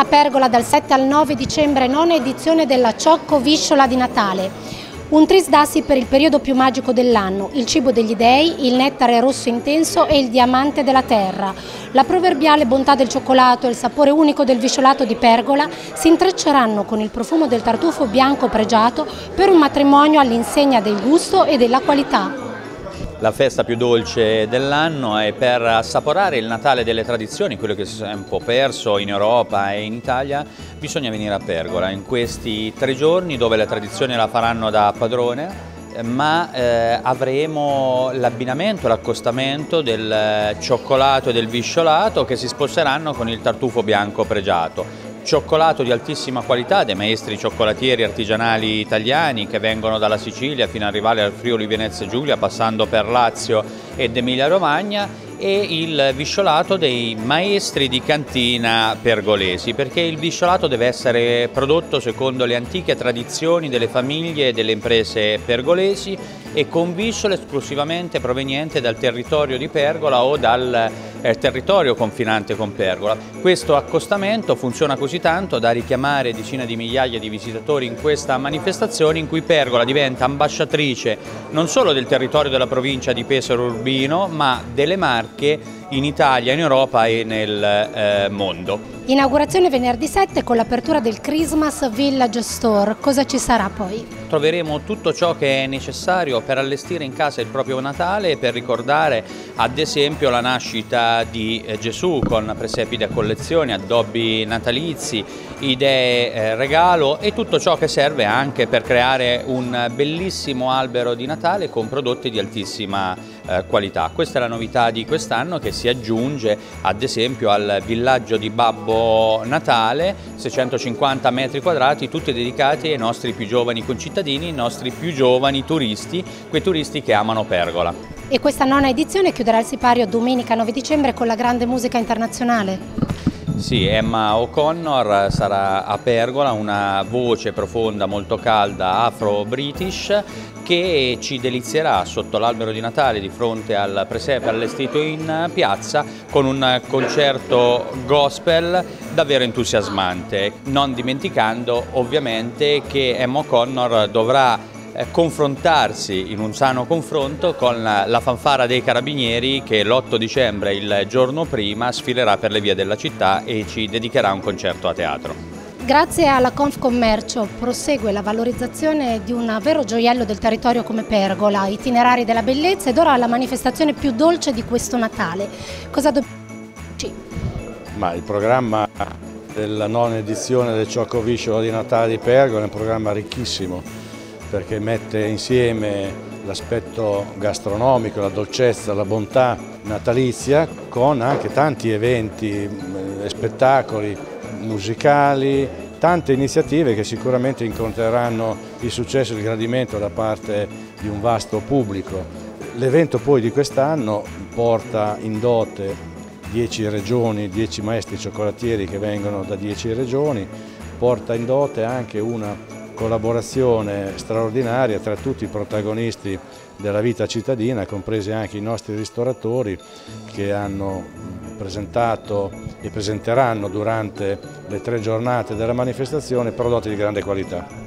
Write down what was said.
A Pergola dal 7 al 9 dicembre, nona edizione della Cioccovisciola di Natale. Un tris dassi per il periodo più magico dell'anno, il cibo degli dei, il nettare rosso intenso e il diamante della terra. La proverbiale bontà del cioccolato e il sapore unico del visciolato di Pergola si intrecceranno con il profumo del tartufo bianco pregiato per un matrimonio all'insegna del gusto e della qualità. La festa più dolce dell'anno è per assaporare il Natale delle tradizioni, quello che si è un po' perso in Europa e in Italia. Bisogna venire a Pergola in questi 3 giorni dove le tradizioni la faranno da padrone, ma avremo l'abbinamento, l'accostamento del cioccolato e del visciolato che si sposeranno con il tartufo bianco pregiato. Cioccolato di altissima qualità dei maestri cioccolatieri artigianali italiani che vengono dalla Sicilia fino ad arrivare al Friuli Venezia Giulia, passando per Lazio ed Emilia Romagna, e il visciolato dei maestri di cantina pergolesi, perché il visciolato deve essere prodotto secondo le antiche tradizioni delle famiglie e delle imprese pergolesi e con visciole esclusivamente provenienti dal territorio di Pergola o dal territorio confinante con Pergola. Questo accostamento funziona così tanto da richiamare decine di migliaia di visitatori in questa manifestazione in cui Pergola diventa ambasciatrice non solo del territorio della provincia di Pesaro Urbino, ma delle Marche in Italia, in Europa e nel mondo. Inaugurazione venerdì 7 con l'apertura del Christmas Village Store. Cosa ci sarà poi? Troveremo tutto ciò che è necessario per allestire in casa il proprio Natale e per ricordare ad esempio la nascita di Gesù con presepi da collezione, addobbi natalizi, idee regalo e tutto ciò che serve anche per creare un bellissimo albero di Natale con prodotti di altissima qualità. Questa è la novità di quest'anno che si aggiunge ad esempio al villaggio di Babbo Natale, 650 metri quadrati tutti dedicati ai nostri più giovani concittadini, ai nostri più giovani turisti, quei turisti che amano Pergola. E questa nona edizione chiuderà il sipario domenica 9 dicembre con la grande musica internazionale. Sì, Emma O'Connor sarà a Pergola, una voce profonda, molto calda, afro-british, che ci delizierà sotto l'albero di Natale di fronte al presepe allestito in piazza con un concerto gospel davvero entusiasmante, non dimenticando ovviamente che Emma O'Connor dovrà confrontarsi in un sano confronto con la fanfara dei Carabinieri che l'8 dicembre, il giorno prima, sfilerà per le vie della città e ci dedicherà un concerto a teatro. Grazie alla Confcommercio prosegue la valorizzazione di un vero gioiello del territorio come Pergola, itinerari della bellezza ed ora la manifestazione più dolce di questo Natale. Cosa dobbiamo dire? Ma il programma della nona edizione del Cioccovisciola di Natale di Pergola è un programma ricchissimo, perché mette insieme l'aspetto gastronomico, la dolcezza, la bontà natalizia con anche tanti eventi, spettacoli musicali, tante iniziative che sicuramente incontreranno il successo e il gradimento da parte di un vasto pubblico. L'evento poi di quest'anno porta in dote 10 regioni, 10 maestri cioccolatieri che vengono da 10 regioni, porta in dote anche una collaborazione straordinaria tra tutti i protagonisti della vita cittadina, compresi anche i nostri ristoratori che hanno presentato e presenteranno durante le 3 giornate della manifestazione prodotti di grande qualità.